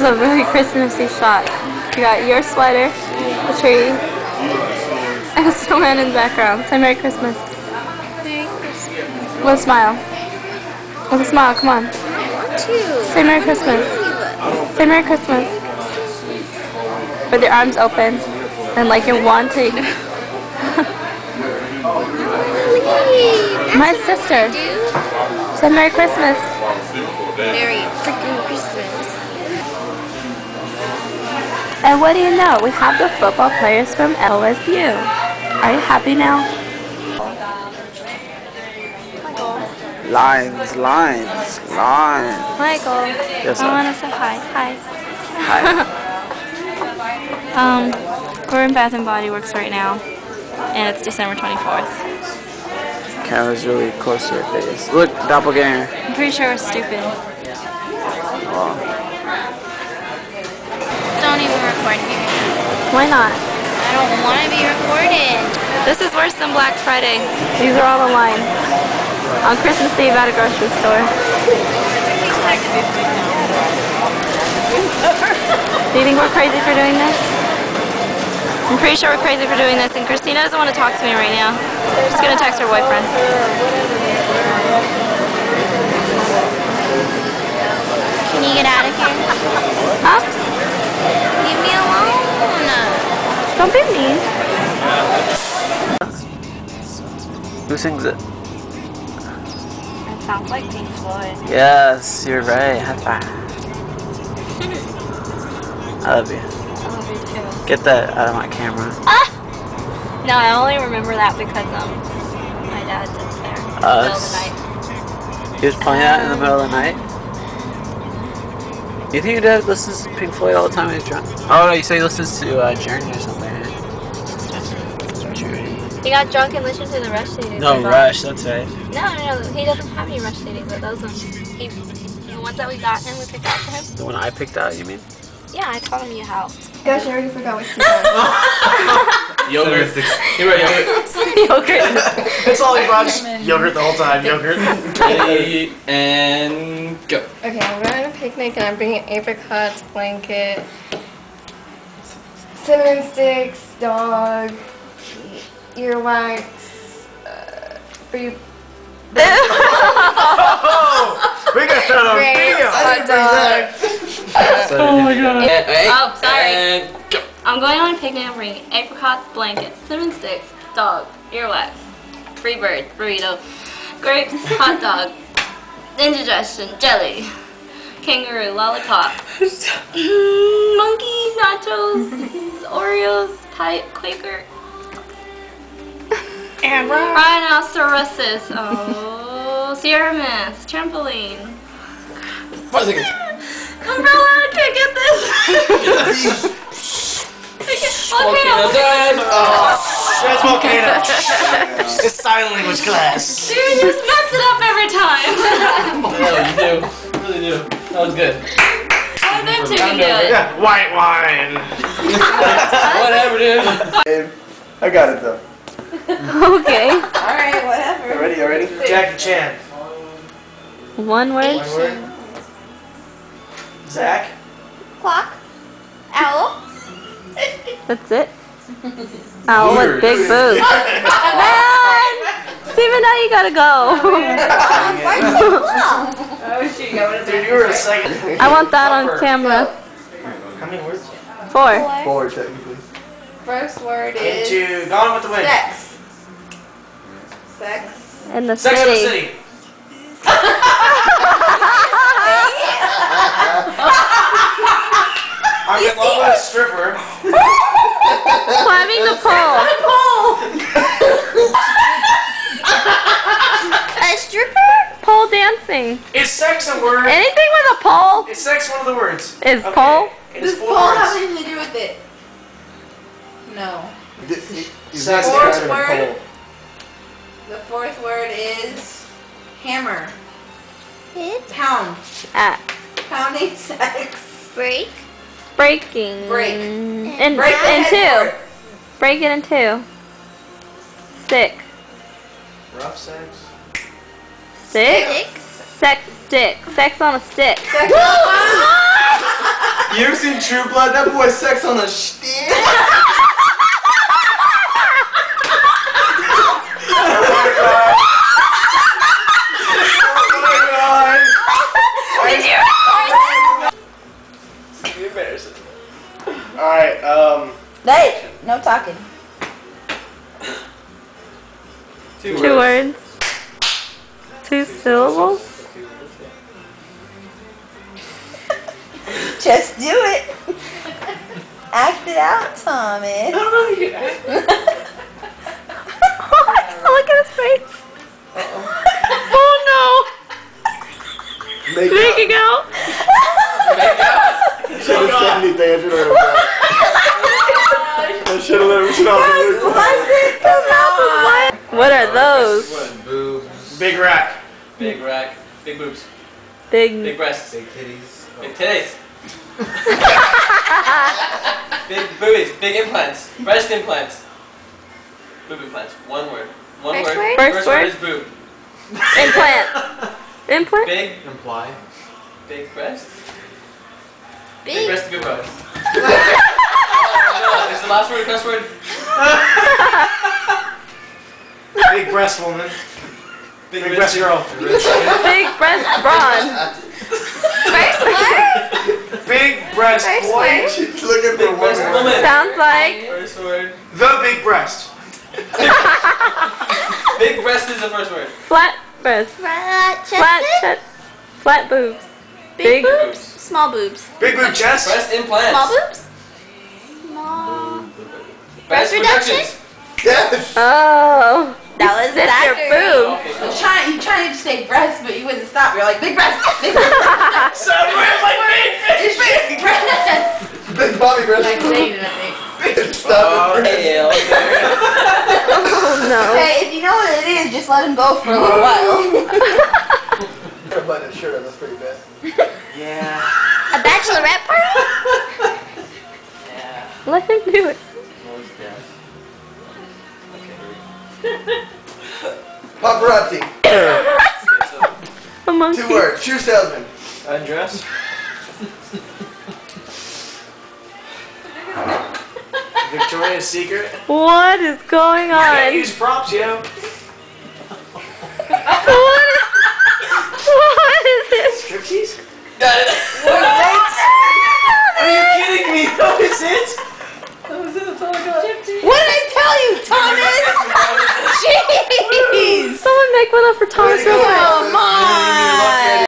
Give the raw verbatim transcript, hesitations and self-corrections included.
a very Christmassy shot. You got your sweater, the tree, and a snowman in the background. Say Merry Christmas. Merry Christmas. With a smile. With a smile, come on. Two. Say Merry Christmas. Say Merry Christmas. With your arms open and like you're wanting. My sister. Say Merry Christmas. Merry freaking Christmas. And what do you know? We have the football players from L S U. Are you happy now? Lines, lines, lines. Michael, Yes, I sir. want to say hi. Hi. Hi. Um, we're in Bath and Body Works right now, and it's December twenty-fourth. Camera's really close to your face. Look, doppelganger. I'm pretty sure we're stupid. Oh. Don't even record me. Why not? I don't want to be recorded. This is worse than Black Friday. These are all the lines. On Christmas Eve at a grocery store. Do you think we're crazy for doing this? I'm pretty sure we're crazy for doing this, and Christina doesn't want to talk to me right now. She's going to text her boyfriend. Can you get out of here? Huh? Leave me alone. Don't be mean. Who sings it? It sounds like Pink Floyd. Yes, you're right. High five. I love you. I love you too. Get that out of my camera. Ah! No, I only remember that because um, my dad sits there in the middle of Us. the night. He was playing that in the middle of the night. You think your dad listens to Pink Floyd all the time when he's drunk? Oh no, you say he listens to uh, Journey or something. Right? Journey. He got drunk and listened to the Rush C Ds. No, Rush, that's right. No, no, no, he doesn't have any Rush C Ds, but those ones. He, the ones that we got him, we picked out for him. The one I picked out, you mean? Yeah, I taught him you how. Gosh, I already forgot what you said. Yogurt. You're right, yogurt. Yogurt. That's all he brought. Yogurt the whole time. Yogurt. Ready, and go. Okay, I'm going on a picnic and I'm bringing apricots, blanket, cinnamon sticks, dog, earwax, uh, free Oh, we got that on grapes, video. hot dog. Oh my god. Oh, sorry. And go. I'm going on a picnic. I'm bringing apricots, blankets, cinnamon sticks, dog, earwax, free bird, burrito, grapes, hot dog, indigestion, jelly, kangaroo, lollipop, monkey, nachos, Oreos, pipe, Quaker, And rhinoceroses, oh, Sierra Mist, trampoline, Five seconds. umbrella. I can't get this. Volcano Volcano. time. Oh, that's volcano. It's sign language class. Dude, you just mess it up every time. Yeah, you do. You really do. That was good. Only them two can do it. Yeah, white wine. Whatever, dude. I got it though. Okay. alright, whatever. You ready? You ready? Jackie Chan. One word. One word. Zach. Clock. Owl. That's it. Owl with Booters. big boobs. Man! Steven, now you gotta go. Oh shoot, yeah, what is Dude, you were a second. I want that on camera. How many words? Four. Four technically. First word is Into Gone with the Wind. sex. Sex. In the Sex and the city. City. I'm in love with a stripper. Climbing the pole. A stripper? Pole dancing. Is sex a word? Anything with a pole Is sex one of the words? is Okay. pole. It is Does four pole have words. anything to do with it? No. Sex Fourth and word. The fourth word is hammer. Hit. Pound. At Pounding sex. Break. breaking. Break. In, Break the in two. headboard. Break it in two. Stick. Rough sex. Stick? Stick. Sex stick. Sex on a stick. Sex. You You ever seen True Blood? That boy sex on a stick. Alright, um. Hey, no talking. Two, Two words. Two syllables. Just do it. Act it out, Thomas. Look at his face. Oh no. Make Make it go. Should have said anything. I should have let him go. I should have let him go. What are those? Boobs. Big rack. Big rack. Big boobs. Big. Big breasts. Big titties. Big titties. Big boobies. Big implants. Breast implants. Boob implants. One word. One First word. word? First First word? word is boob. Implant. Implant. Big. Imply. Big breast. Big Big. breast. Big breast. No, is the last word a cuss word? Big breast woman. Big, Big breast girl. Big breast brawn. First word? Big breast First boy. word? She's looking for Big breast woman. woman. Sounds like. First word. The big breast. Big breast is the first word. Flat breast. Flat chested? Flat chest. Flat boobs. Big, Big boobs? Small boobs. Big boob chest. Breast implants. Small boobs? Small. Breast Breast reduction? reductions. Yes. Oh. That was Zip your accurate. boob. Okay, You cool. trying, you trying to say breast, but you wouldn't stop. You're like big breast, big breast, So we're like big fish. big breast. Big Bobby breast. Like saying it, I think. Stop it. hell. Oh no. Hey, if you know what it is, just let him go for a little while. Gotta button his shirt up. That's pretty bad. Yeah. A bachelorette party? Yeah. Let him do it. Most deaf. Paparazzi. Okay, so A monkey. Two words. Shoe salesman. undress. Victoria's Secret. What is going Can't on? use props, yo. What is, what is this? Striptease? Got it.